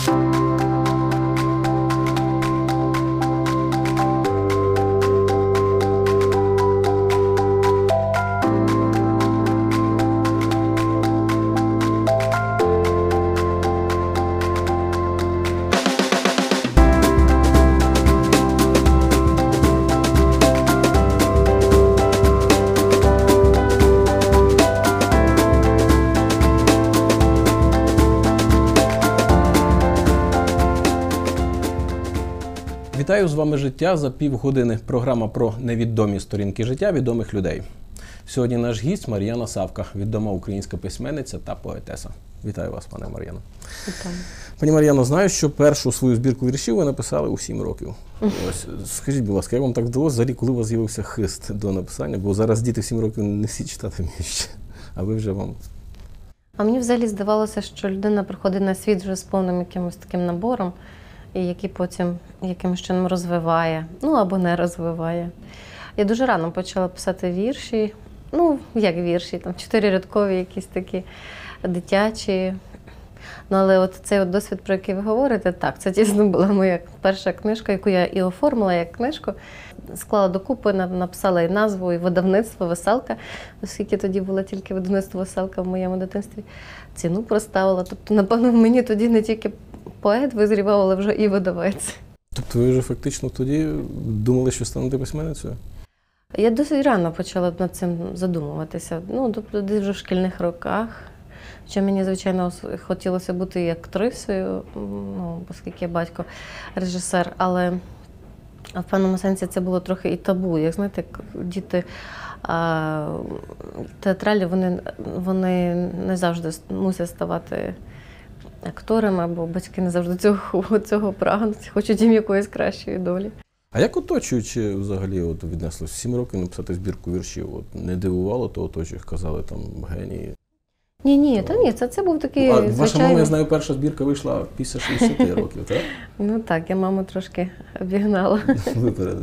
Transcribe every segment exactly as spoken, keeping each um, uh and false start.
Вітаю, з вами «Життя» за півгодини. Програма про невідомі сторінки життя відомих людей. Сьогодні наш гість Мар'яна Савка, відома українська письменниця та поетеса. Вітаю вас, пане Мар'яно. Вітаю. Пані Мар'яно, знаю, що першу свою збірку віршів ви написали у сім років. Ось, скажіть, будь ласка, як вам так вдалося, взагалі, коли у вас з'явився хист до написання? Бо зараз діти в сім років не всі читати вміють ще, а ви вже вам... А мені взагалі здавалося, що людина приходить на світ вже з повним якимось таким набором, і який потім якимось чином розвиває, ну або не розвиває. Я дуже рано почала писати вірші, ну як вірші, там чотирирядкові якісь такі дитячі. Ну але от цей от досвід, про який ви говорите, так, це дійсно була моя перша книжка, яку я і оформила як книжку. Склала докупи, написала і назву, і видавництво «Веселка», оскільки тоді було тільки видавництво «Веселка» в моєму дитинстві. Ціну проставила. Тобто, напевно, мені тоді не тільки поет визрівав, але вже і видавець. Тобто ви вже фактично тоді думали, що станете письменницею? Я досить рано почала над цим задумуватися. Ну, тобто, десь вже в шкільних роках. Що мені, звичайно, хотілося бути і актрисою, ну, оскільки батько режисер, але в певному сенсі це було трохи і табу. Як знаєте, діти а, театралі, вони, вони не завжди мусять ставати акторами, бо батьки не завжди цього, цього прагнуть, хочуть їм якоїсь кращої долі. А як оточуючи взагалі от, віднеслось? В сім років написати збірку віршів? От, не дивувало то оточуючих, казали там генії? Ні, ні, та ні, це, це був такий, а, звичайний... Ваша мама, я знаю, перша збірка вийшла після шістдесяти років, так? Ну так, я маму трошки обігнала. Випередила.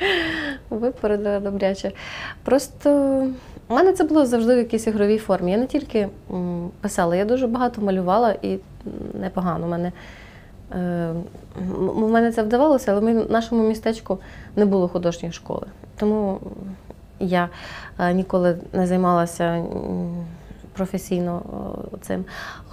Випередила добряче. Просто у мене це було завжди в якійсь ігровій формі. Я не тільки писала, я дуже багато малювала і непогано. У мене, е, у мене це вдавалося, але в нашому містечку не було художньої школи. Тому я ніколи не займалася професійно цим.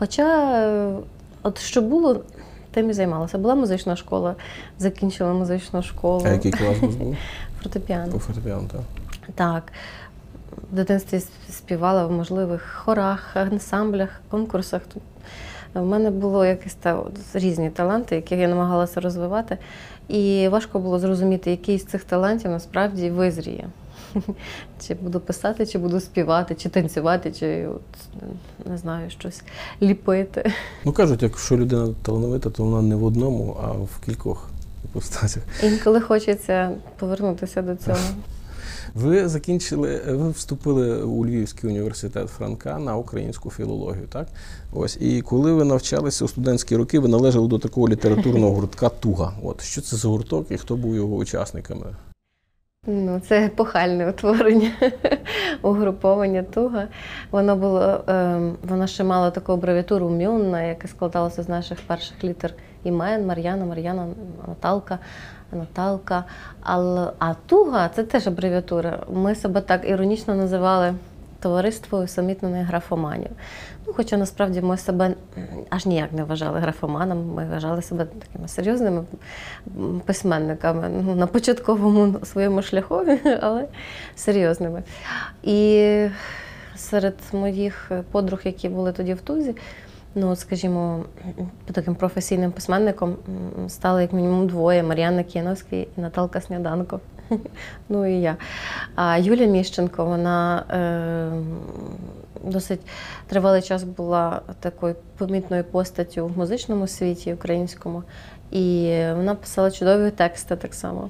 Хоча, от що було, тим і займалася. Була музична школа, закінчила музичну школу. А який клас був? Фортепіано. У фортепіано, так. Так. В дитинстві співала в можливих хорах, ансамблях, конкурсах. В мене було якісь та, різні таланти, які я намагалася розвивати. І важко було зрозуміти, який з цих талантів насправді визріє. Чи буду писати, чи буду співати, чи танцювати, чи, от, не знаю, щось ліпити. Ну кажуть, якщо людина талановита, то вона не в одному, а в кількох іпостасях. Інколи хочеться повернутися до цього. Ви закінчили, ви вступили у Львівський університет Франка на українську філологію, так? Ось, і коли ви навчалися у студентські роки, ви належали до такого літературного гуртка «Туга». От, що це за гурток і хто був його учасниками? Ну, це епохальне утворення, угруповання «Туга». Воно було, е, воно ще мало таку абревіатуру «Мюнна», яка складалася з наших перших літер імен: Мар'яна, Мар'яна, Наталка, Наталка. А, а «Туга» – це теж абревіатура. Ми себе так іронічно називали «Товариство усамітнених графоманів». Ну, хоча насправді ми себе аж ніяк не вважали графоманами, ми вважали себе такими серйозними письменниками, ну, на початковому своєму шляхові, але серйозними. І серед моїх подруг, які були тоді в «Тузі», ну, скажімо, таким професійним письменником стали як мінімум двоє: Мар'яна Кіновська і Наталка Сніданко. Ну і я. А Юлія Міщенко, вона е, досить тривалий час була такою помітною постаттю в музичному світі українському. І вона писала чудові тексти так само.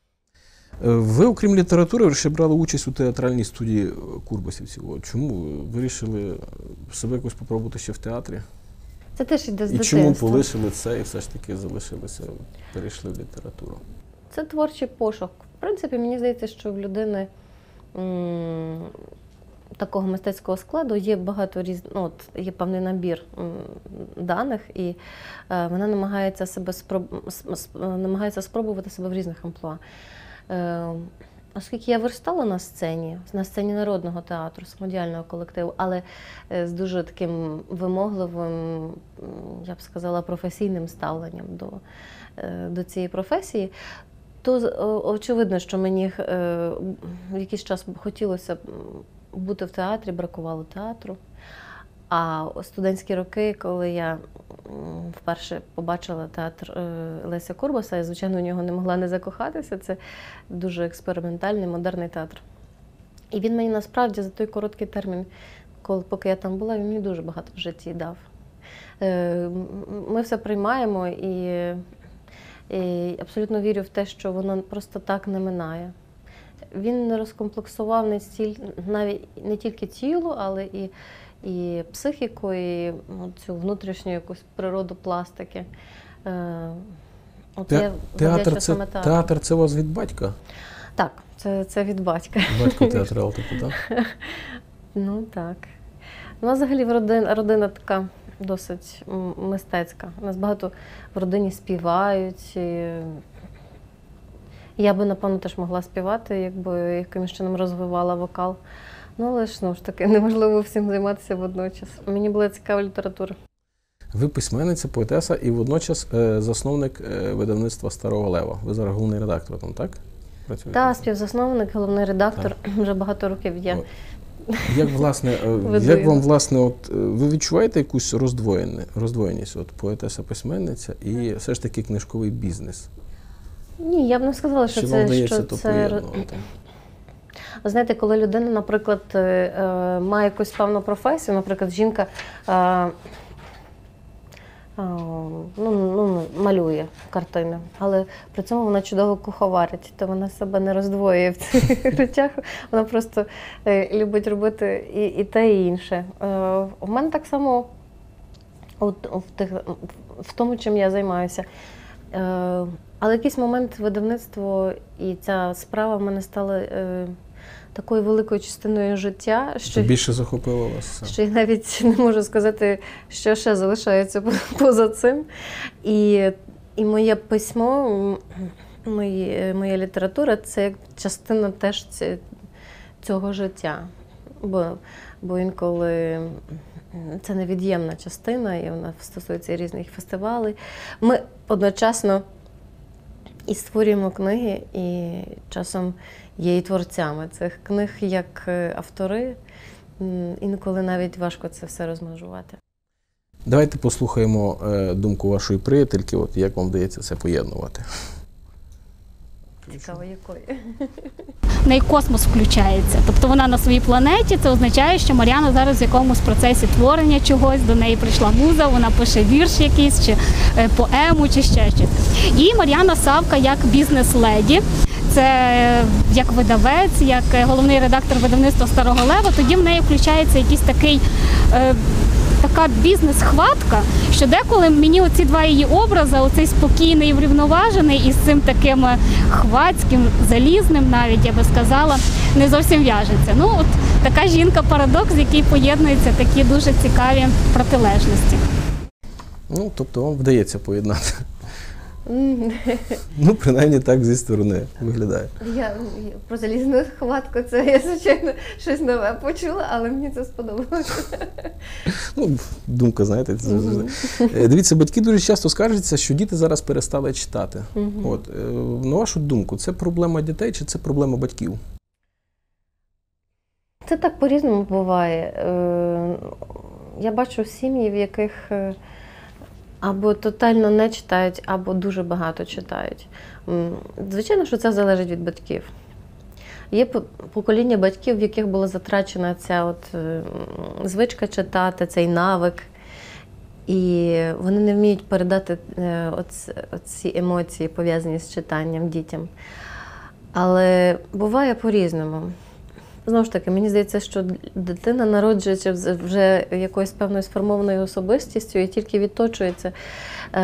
Ви, окрім літератури, ще брали участь у театральній студії курбасівців. Чому ви вирішили себе якось спробувати ще в театрі? Це теж йде з і дитинства. І чому полишили це і все ж таки залишилися, перейшли в літературу? Це творчий пошук. В принципі, мені здається, що в людини м- такого мистецького складу є багато різних, ну, от, є певний набір м, даних, і е, вона намагається себе спроб... намагається спробувати себе в різних амплуа. Е, Оскільки я виростала на сцені, на сцені народного театру, самодіяльного колективу, але з дуже таким вимогливим, я б сказала, професійним ставленням до, до цієї професії, то очевидно, що мені в якийсь час хотілося бути в театрі, бракувало театру. А студентські роки, коли я вперше побачила театр Леся Курбаса, я, звичайно, у нього не могла не закохатися. Це дуже експериментальний, модерний театр. І він мені насправді за той короткий термін, коли, поки я там була, він мені дуже багато в житті дав. Ми все приймаємо і, і абсолютно вірю в те, що воно просто так не минає. Він не розкомплексував не, стіль, навіть, не тільки тіло, але і і психіку, і ну, цю внутрішню якусь природу пластики. Е, от Те, я театр, це, театр це у вас від батька? Так, це, це від батька. Батько театрал, типу, так? Ну так. У нас взагалі родина, родина така досить мистецька. У нас багато в родині співають. І я би, напевно, теж могла співати, якби якимось чином розвивала вокал. Ну, але ж, ну ж таки, неможливо всім займатися водночас. Мені була цікава література. Ви письменниця, поетеса і водночас е, засновник е, видавництва «Старого Лева». Ви зараз головний редактор там, так? Працюєте? Так, співзасновник, головний редактор. Так. Вже багато років є. Як, власне, як вам, власне, от, ви відчуваєте якусь роздвоєність, от, поетеса-письменниця і все ж таки книжковий бізнес? Ні, я б не сказала, що Чи це... вам вдається що то це... поєднувати? Ви знаєте, коли людина, наприклад, має якусь певну професію, наприклад, жінка ну, ну, малює картини, але при цьому вона чудово куховарить, то вона себе не роздвоює в цих речах, вона просто любить робити і, і те, і інше. У мене так само от, в, тих, в тому, чим я займаюся. Але в якийсь момент видавництво і ця справа в мене стала такою великою частиною життя, що більше захопило вас. Що я навіть не можу сказати, що ще залишається поза цим. І, і моє письмо, мої, моя література – це як частина теж цього життя. Бо, бо інколи це невід'ємна частина, і вона стосується різних фестивалей. Ми одночасно і створюємо книги, і часом є і творцями цих книг як автори. Інколи навіть важко це все розмежувати. Давайте послухаємо думку вашої приятельки, от як вам вдається це поєднувати. Цікаво, якої? В неї космос включається. Тобто вона на своїй планеті, це означає, що Мар'яна зараз в якомусь процесі творення чогось, до неї прийшла муза, вона пише вірш якийсь, чи поему, чи ще щось. І Мар'яна Савка як бізнес-леді, це як видавець, як головний редактор видавництва «Старого Лева», тоді в неї включається якийсь такий, е, така бізнес-хватка, що деколи мені оці два її образи, оцей спокійний і врівноважений із цим таким хвацьким, залізним навіть, я би сказала, не зовсім в'яжеться. Ну, от така жінка-парадокс, в якій поєднуються такі дуже цікаві протилежності. Ну, тобто вам вдається поєднати. Ну, принаймні так зі сторони виглядає. Я про залізну хватку, це я, звичайно, щось нове почула, але мені це сподобалося. Ну, думка, знаєте, це завжди. Дивіться, батьки дуже часто скаржаться, що діти зараз перестали читати. Угу. От, на вашу думку, це проблема дітей чи це проблема батьків? Це так по-різному буває. Я бачу сім'ї, в яких або тотально не читають, або дуже багато читають. Звичайно, що це залежить від батьків. Є покоління батьків, в яких була затрачена ця от звичка читати, цей навик. І вони не вміють передати ці емоції, пов'язані з читанням дітям. Але буває по-різному. Знову ж таки, мені здається, що дитина народжується вже якоюсь певною сформованою особистістю і тільки відточується.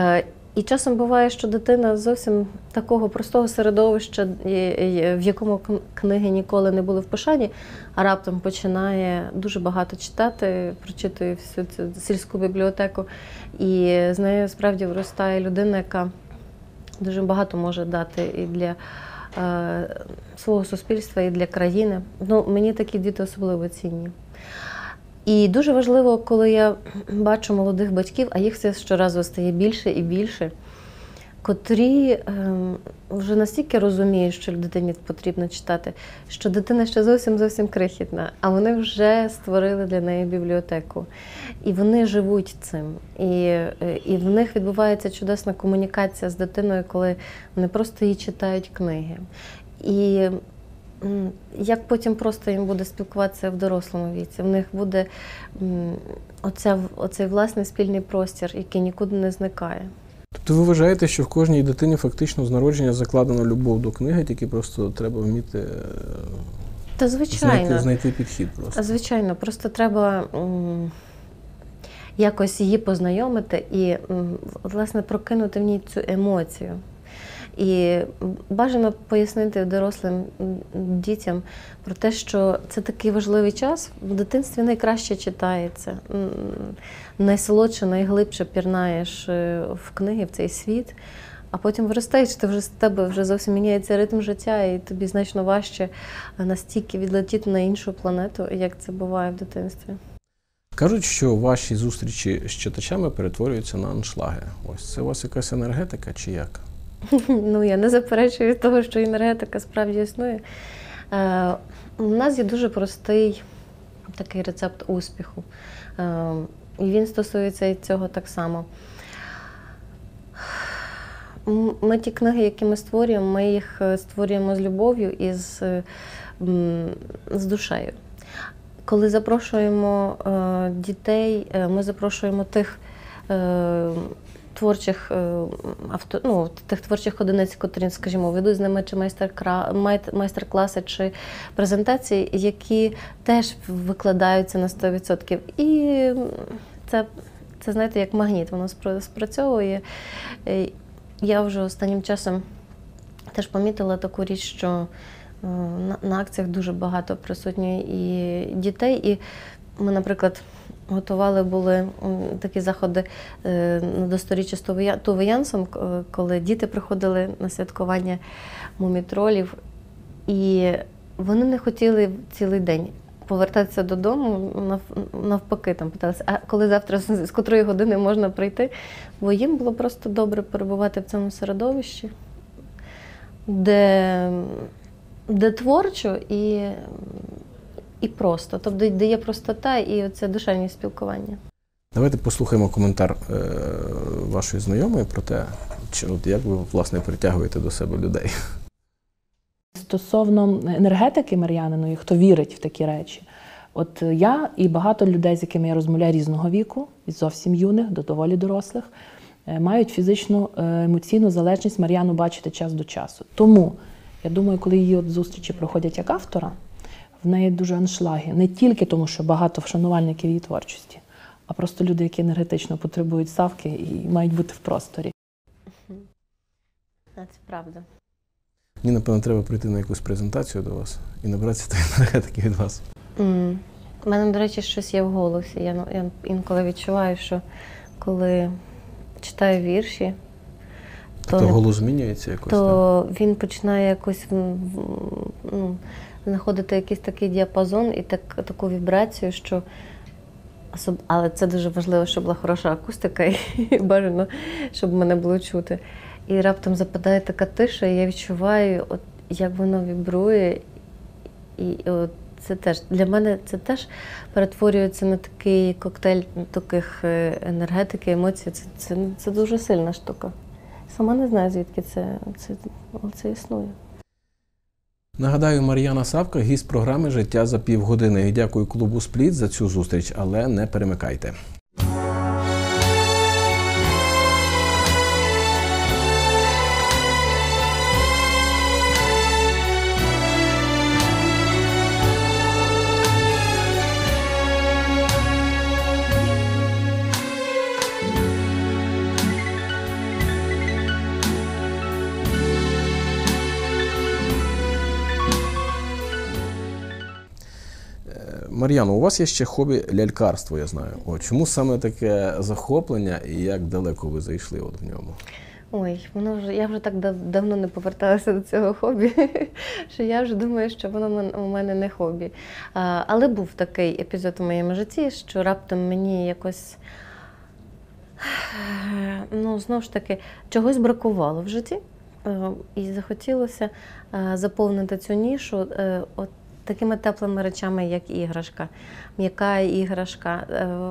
І часом буває, що дитина зовсім такого простого середовища, в якому книги ніколи не були в пошані, а раптом починає дуже багато читати, прочитує всю цю сільську бібліотеку. І з нею справді виростає людина, яка дуже багато може дати і для е, свого суспільства, і для країни. Ну, мені такі діти особливо цінні. І дуже важливо, коли я бачу молодих батьків, а їх все щоразу стає більше і більше, котрі е, вже настільки розуміють, що дитині потрібно читати, що дитина ще зовсім-зовсім крихітна, а вони вже створили для неї бібліотеку. І вони живуть цим. І, і в них відбувається чудесна комунікація з дитиною, коли вони просто їй читають книги. І як потім просто їм буде спілкуватися в дорослому віці. В них буде оця, оцей власний спільний простір, який нікуди не зникає. Тобто ви вважаєте, що в кожній дитині фактично з народження закладена любов до книги, тільки просто треба вміти Та, звичайно. Знайти, знайти підхід просто? Звичайно, просто треба м, якось її познайомити і, м, власне, прокинути в ній цю емоцію. І бажано пояснити дорослим дітям про те, що це такий важливий час. В дитинстві найкраще читається, найсолодше, найглибше пірнаєш в книги, в цей світ, а потім виростаєш, ти вже з тебе вже зовсім міняється ритм життя, і тобі значно важче настільки відлетіти на іншу планету, як це буває в дитинстві. Кажуть, що ваші зустрічі з читачами перетворюються на аншлаги. Ось це у вас якась енергетика чи як? Ну, я не заперечую того, що енергетика справді існує. Е, у нас є дуже простий такий рецепт успіху. Е, і він стосується і цього так само. Ми ті книги, які ми створюємо, ми їх створюємо з любов'ю і з, з душею. Коли запрошуємо е, дітей, ми запрошуємо тих е, творчих авто, ну, тих творчих одиниць, котрі, скажімо, ведуть з ними чи майстер-класи, чи презентації, які теж викладаються на сто відсотків. І це, це, знаєте, як магніт, воно спрацьовує. Я вже останнім часом теж помітила таку річ, що на, на акціях дуже багато присутні і дітей. І ми, наприклад, готували були такі заходи до сторіччя з Туве Янсен, коли діти приходили на святкування мумітролів, і вони не хотіли цілий день повертатися додому, навпаки, там питалися, а коли завтра, з котрої години можна прийти, бо їм було просто добре перебувати в цьому середовищі, де, де творчо і І просто, тобто де є простота і оце душевне спілкування. Давайте послухаємо коментар е, вашої знайомої про те, чи, от, як ви, власне, притягуєте до себе людей. Стосовно енергетики Мар'яниної, хто вірить в такі речі, от я і багато людей, з якими я розмовляю різного віку, від зовсім юних до доволі дорослих, мають фізичну емоційну залежність Мар'яну бачити час до часу. Тому, я думаю, коли її от зустрічі проходять як автора, в неї дуже аншлаги. Не тільки тому, що багато вшанувальників її творчості, а просто люди, які енергетично потребують ставки і мають бути в просторі. Це правда. Мені, напевно, треба прийти на якусь презентацію до вас і набратися тої енергетики від вас. Mm. У мене, до речі, щось є в голосі. Я, я інколи відчуваю, що коли читаю вірші, то, то голос змінюється якось? То так? Він починає якось ну, знаходити якийсь такий діапазон і так, таку вібрацію, що але це дуже важливо, щоб була хороша акустика і бажано, щоб мене було чути. І раптом западає така тиша, і я відчуваю, от, як воно вібрує. І от це теж, для мене це теж перетворюється на такий коктейль таких енергетики, емоцій. Це, це, це дуже сильна штука. Сама не знаю, звідки це, це, це існує. Нагадаю, Мар'яна Савка – гість програми «Життя за півгодини». І дякую клубу «Спліт» за цю зустріч, але не перемикайте. Мар'яно, у вас є ще хобі лялькарство, я знаю. О, чому саме таке захоплення і як далеко ви зайшли от в ньому? Ой, воно вже, я вже так дав, давно не поверталася до цього хобі, що я вже думаю, що воно у мене не хобі. А, але був такий епізод у моєму житті, що раптом мені якось, ну, знову ж таки, чогось бракувало в житті. І захотілося заповнити цю нішу от такими теплими речами, як іграшка, м'яка іграшка.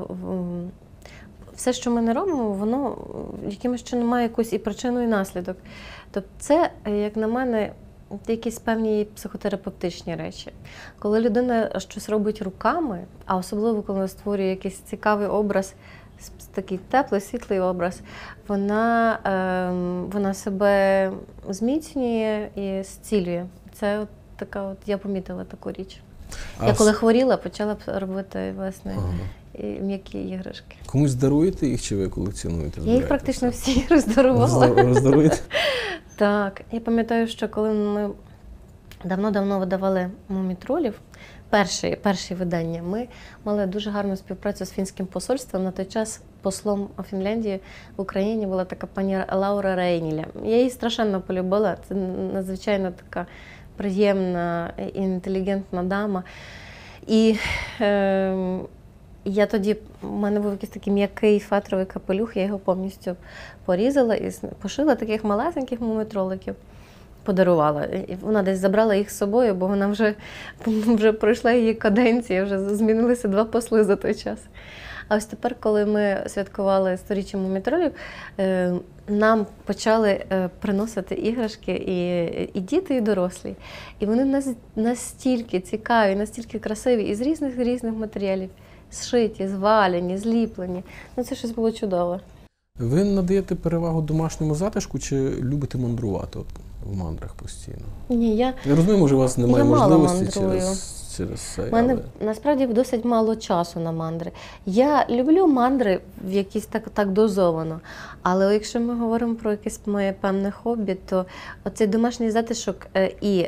Все, що ми не робимо, воно якимось чином має якусь і причину, і наслідок. Тобто це, як на мене, якісь певні психотерапевтичні речі. Коли людина щось робить руками, а особливо, коли вона створює якийсь цікавий образ, такий теплий, світлий образ, вона, е, вона себе зміцнює і зцілює. Це от така, от, я помітила таку річ. А я коли хворіла, почала робити, власне, ага. м'які іграшки. Комусь даруєте їх чи ви колекціонуєте? Я їх практично всі роздарувала. Роздаруєте? Так. Я пам'ятаю, що коли ми давно-давно видавали «Мумітролів», перші, перші видання, ми мали дуже гарну співпрацю з фінським посольством. На той час послом у Фінляндії в Україні була така пані Лаура Рейніля. Я її страшенно полюбила. Це надзвичайно така приємна і інтелігентна дама. І е, я тоді, у мене був якийсь такий м'який фетровий капелюх, я його повністю порізала і пошила таких малесеньких мумітроликів. Подарувала. І вона десь забрала їх з собою, бо вона вже, вже пройшла її каденція, вже змінилися два посли за той час. А ось тепер, коли ми святкували сторіччя мумітролів, нам почали приносити іграшки і, і діти, і дорослі. І вони настільки цікаві, настільки красиві, із різних-різних матеріалів. Зшиті, зваляні, зліплені. Ну, це щось було чудове. Ви надаєте перевагу домашньому затишку чи любите мандрувати от, в мандрах постійно? Ні, я... Я розумію, може, у вас немає я можливості через, через це, У мене, але... насправді, досить мало часу на мандри. Я люблю мандри в якісь так, так дозовано, але якщо ми говоримо про якесь моє певне хобі, то оцей домашній затишок і...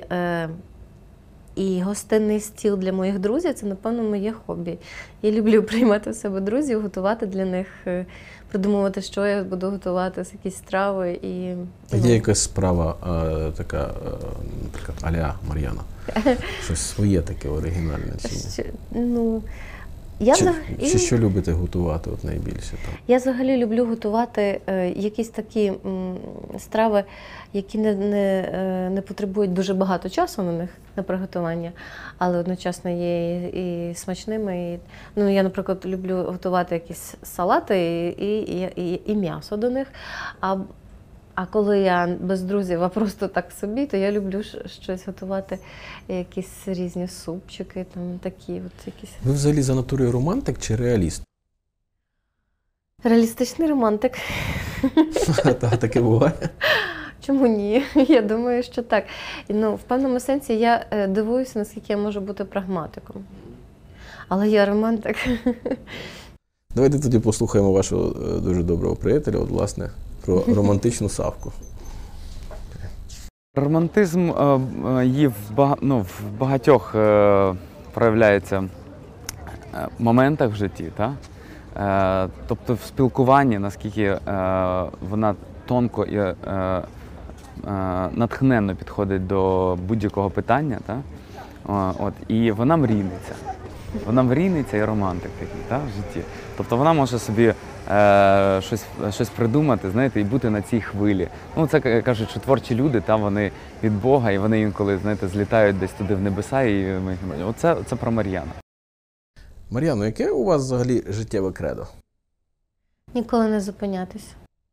І гостинний стіл для моїх друзів – це, напевно, моє хобі. Я люблю приймати в себе друзів, готувати для них, придумувати, що я буду готувати, якісь страви. І, а є якась справа а, така, наприклад, а-ля Мар'яна? Щось своє таке оригінальне? Чи, ну, я чи, взагалі... чи що любите готувати от найбільше? Там? Я взагалі люблю готувати е, якісь такі м, страви, які не, не, е, не потребують дуже багато часу на них, на приготування, але одночасно є і, і смачними. І, ну, я, наприклад, люблю готувати якісь салати і, і, і, і м'ясо до них. А, а коли я без друзів, а просто так собі, то я люблю щось готувати, якісь різні супчики, там такі от якісь. Ви взагалі за натурою романтик чи реаліст? Реалістичний романтик. Так, таке буває? Чому ні? Я думаю, що так. Ну, в певному сенсі я дивуюся, наскільки я можу бути прагматиком. Але я романтик. Давайте тоді послухаємо вашого дуже доброго приятеля, от, власне, про романтичну Савку. Романтизм є в, бага... ну, в багатьох е... проявляється моментах в житті. Та? Е... Тобто в спілкуванні, наскільки е... вона тонко і е... е... натхненно підходить до будь-якого питання. Та? От. І вона мрійниця. Вона мрійниця і романтик такий, та, в житті. Тобто вона може собі е, щось, щось придумати, знаєте, і бути на цій хвилі. Ну, це кажуть, що творчі люди, та, вони від Бога, і вони інколи, знаєте, злітають десь туди в небеса. І оце, це про Мар'яну. Мар'яно, яке у вас взагалі життєве кредо? Ніколи не зупинятися.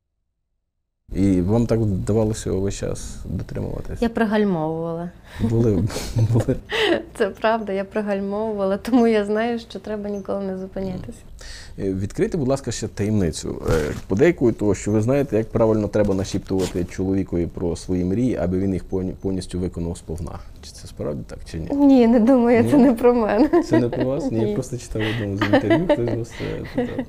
І вам так вдавалося увесь час дотримуватись? Я пригальмовувала. Були, були. Це правда, я пригальмовувала, тому я знаю, що треба ніколи не зупинятися. Відкрийте, будь ласка, ще таємницю. Подейкую того, що ви знаєте, як правильно треба нашіптувати чоловікові про свої мрії, аби він їх повністю виконав сповна. Чи це справді так, чи ні? Ні, не думаю, ні? Це не про мене. Це не про вас? Ні, я просто читав в одному з інтерв'ю, хтось вас питав.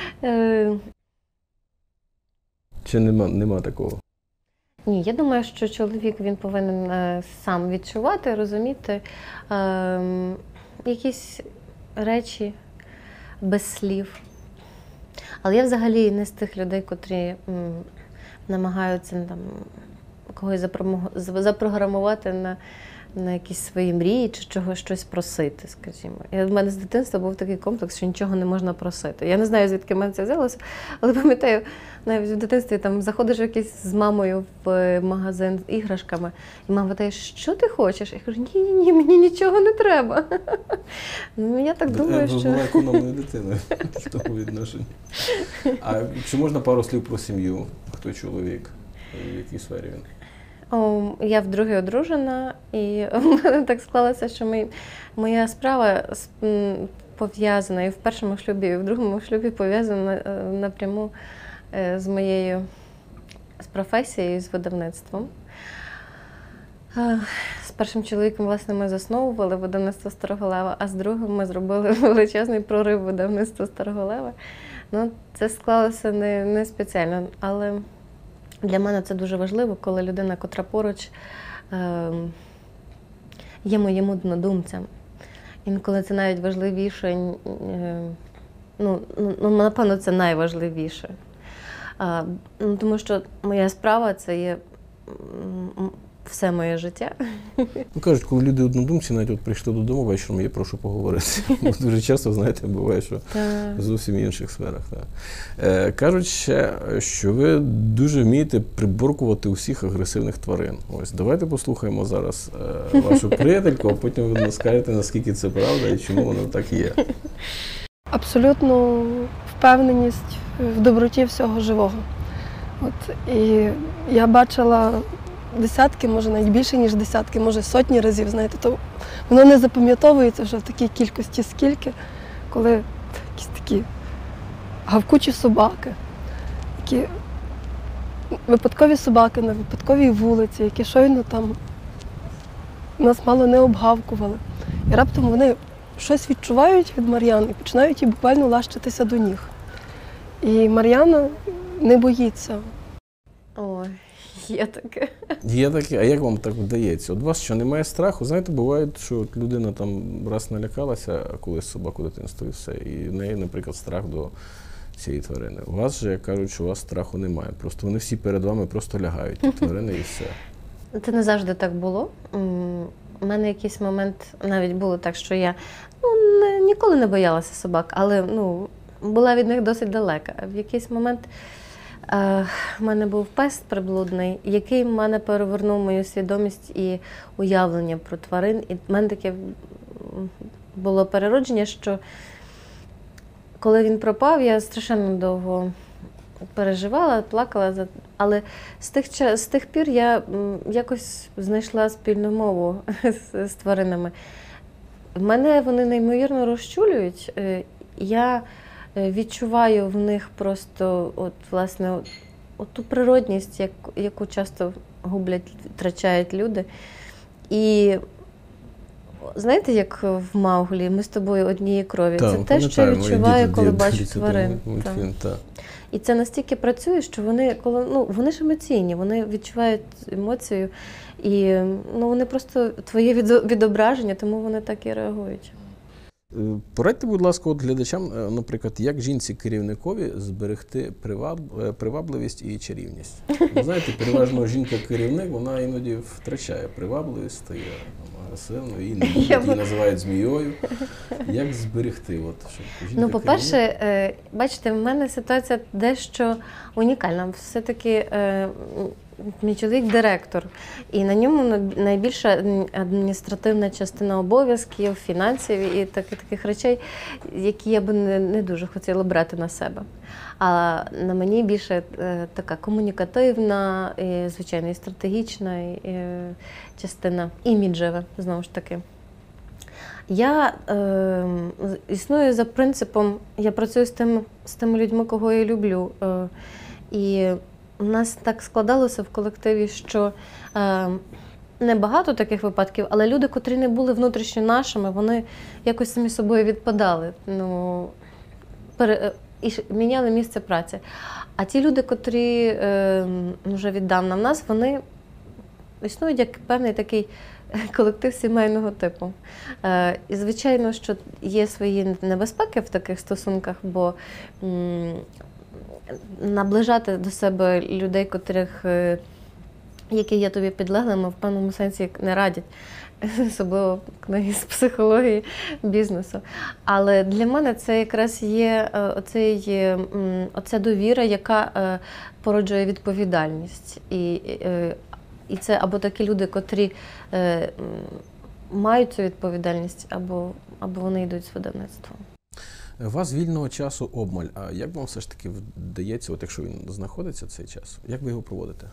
Чи нема, нема такого? Ні, я думаю, що чоловік, він повинен сам відчувати, розуміти е, якісь речі без слів. Але я взагалі не з тих людей, котрі м, намагаються там, когось запрограмувати на, на якісь свої мрії чи чогось щось просити, скажімо. Я, в мене з дитинства був такий комплекс, що нічого не можна просити. Я не знаю, звідки в мене це взялося, але пам'ятаю, навіть в дитинстві там заходиш якийсь з мамою в магазин з іграшками, і мама питає, що ти хочеш? Я кажу, ні-ні-ні, мені нічого не треба. Ну, я так думаю, що... Ви була економною дитиною в тому відношенні. А чи можна пару слів про сім'ю? Хто чоловік? І в якій сфері він? О, я вдруге одружена, і в мене так склалося, що мій, моя справа пов'язана і в першому шлюбі, і в другому шлюбі пов'язана напряму з моєю з професією, з видавництвом. З першим чоловіком, власне, ми засновували видавництво Староголева, а з другим ми зробили величезний прорив видавництва Староголева. Ну, це склалося не, не спеціально, але для мене це дуже важливо, коли людина, котра поруч, е, є моїм однодумцем. Інколи це навіть важливіше, е, ну, ну, напевно, це найважливіше. Е, ну, тому що моя справа – це є все моє життя. Ну, кажуть, коли люди однодумці навіть от прийшли додому вечором, я прошу поговорити. Дуже часто, знаєте, буває, що в зовсім інших сферах. Так. Е, кажуть ще, що ви дуже вмієте приборкувати усіх агресивних тварин. Ось, давайте послухаємо зараз е, вашу приятельку, а потім ви скажете, наскільки це правда і чому воно так є. Абсолютно впевненість в доброті всього живого. От, і я бачила десятки, може навіть більше, ніж десятки, може сотні разів, знаєте, то воно не запам'ятовується вже в такій кількості, скільки, коли якісь такі гавкучі собаки, які випадкові собаки на випадковій вулиці, які щойно там нас мало не обгавкували. І раптом вони щось відчувають від Мар'яни і починають їй буквально лащитися до ніг. І Мар'яна не боїться. Ой. Є таке. Є таке. А як вам так вдається? От у вас що, немає страху? Знаєте, буває, що от людина там раз налякалася колись собаку дитинства і все, і в неї, наприклад, страх до цієї тварини. У вас же, як кажуть, що у вас страху немає. Просто вони всі перед вами просто лягають, ті тварини і все. Це не завжди так було. У мене якийсь момент навіть було так, що я ну, не, ніколи не боялася собак, але ну, була від них досить далека. В якийсь момент У мене був пес приблудний, який в мене перевернув мою свідомість і уявлення про тварин. І в мене таке було переродження, що коли він пропав, я страшенно довго переживала, плакала. Але з тих, з тих пір я якось знайшла спільну мову з, з тваринами. Мене вони неймовірно розчулюють. Я відчуваю в них просто от, власне, от, от ту природність, як, яку часто гублять, втрачають люди. І знаєте, як в Мауглі, ми з тобою однієї крові. Так, це те, що я відчуваю, коли бачу тварин. Мультфільм, так. І це настільки працює, що вони, коли, ну, вони ж емоційні, вони відчувають емоцію, і ну, вони просто твоє відображення, тому вони так і реагують. Порадьте, будь ласка, от глядачам, наприклад, як жінці-керівникові зберегти приваб... привабливість і чарівність. Ви знаєте, переважно жінка-керівник, вона іноді втрачає привабливість, стає агресивною, її не люблять, її називають змією. Як зберегти? От, щоб жінка ну, по-перше, бачите, в мене ситуація дещо унікальна. Все-таки мій чоловік – директор, і на ньому найбільша адміністративна частина обов'язків, фінансів і таких, таких речей, які я би не, не дуже хотіла брати на себе. А на мені більше е, така комунікативна, і, звичайно, і стратегічна і, е, частина, іміджева, знову ж таки. Я е, існую за принципом, я працюю з, тим, з тими людьми, кого я люблю. Е, і у нас так складалося в колективі, що е, не багато таких випадків, але люди, котрі не були внутрішньо нашими, вони якось самі собою відпадали, ну, пере, і міняли місце праці. А ті люди, котрі е, вже віддавна в нас, вони існують як певний такий колектив сімейного типу. Е, І, звичайно, що є свої небезпеки в таких стосунках, бо м, наближати до себе людей, котрих, е, які є тобі підлеглими, в певному сенсі не радять. Особливо книги з психології бізнесу. Але для мене це якраз є е, оцей, е, м, оця довіра, яка е, породжує відповідальність. І, е, і це або такі люди, котрі е, м, мають цю відповідальність, або, або вони йдуть з видавництвом. У вас вільного часу обмаль. А як вам все ж таки вдається, от якщо він знаходиться цей час, як ви його проводите?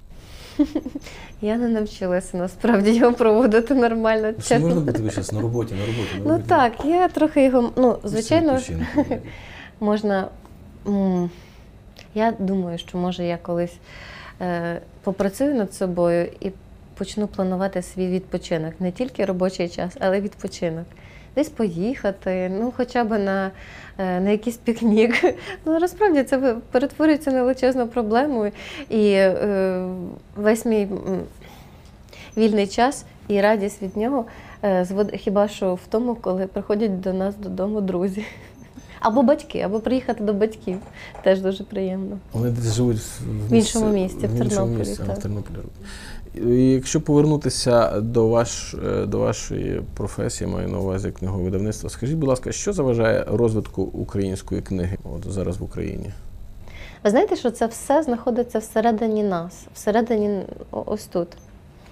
Я не навчилася насправді його проводити нормально. Ну, що можна бути зараз на роботі, на роботі? На Ну роботі? так, я трохи його, ну, звичайно, Відпочинку. можна. м, Я думаю, що може я колись е, попрацюю над собою і почну планувати свій відпочинок. Не тільки робочий час, але відпочинок. Десь поїхати, ну хоча б на, е, на якийсь пікнік. Ну, насправді це ви- перетворюється на величезну проблему. І е, весь мій м, вільний час і радість від нього е, звод- хіба що в тому, коли приходять до нас додому друзі. Або батьки, або приїхати до батьків. Теж дуже приємно. Вони десь живуть в, В іншому місті, в іншому Тернополі, місті, а, так. в Тернополі. І якщо повернутися до, ваш, до вашої професії, маю на увазі книговидавництва, скажіть, будь ласка, що заважає розвитку української книги от зараз в Україні? Ви знаєте, що це все знаходиться всередині нас, всередині о- ось тут. Е,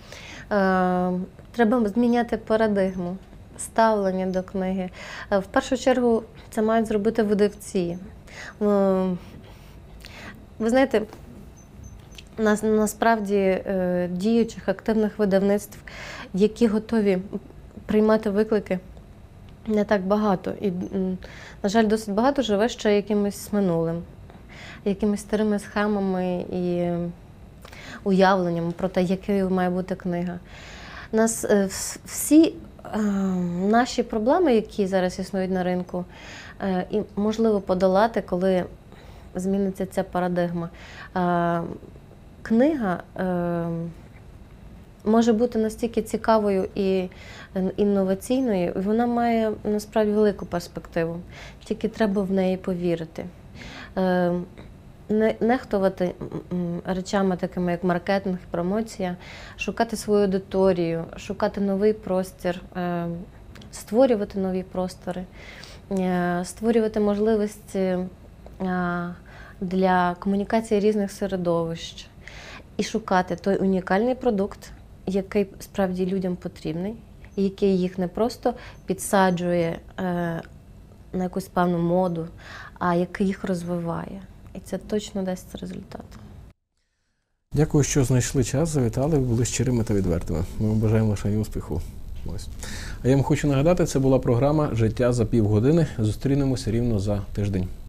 треба зміняти парадигму, ставлення до книги. Е, в першу чергу це мають зробити видавці. Е, ви знаєте, нас, насправді е, діючих активних видавництв, які готові приймати виклики, не так багато. І, м, на жаль, досить багато живе ще якимось минулим, якимись старими схемами і уявленнями про те, якою має бути книга. Нас е, вс- всі е, наші проблеми, які зараз існують на ринку, е, і можливо подолати, коли зміниться ця парадигма. Е, Книга е, може бути настільки цікавою і інноваційною, і вона має насправді велику перспективу. Тільки треба в неї повірити. Е, Не нехтувати м, речами такими, як маркетинг, промоція, шукати свою аудиторію, шукати новий простір, е, створювати нові простори, е, створювати можливості е, для комунікації різних середовищ і шукати той унікальний продукт, який справді людям потрібний, і який їх не просто підсаджує е, на якусь певну моду, а який їх розвиває. І це точно дасть результат. Дякую, що знайшли час, завітали, були щирими та відвертими. Ми вам бажаємо лише успіху. Ось. А я вам хочу нагадати, це була програма «Життя за півгодини». Зустрінемося рівно за тиждень.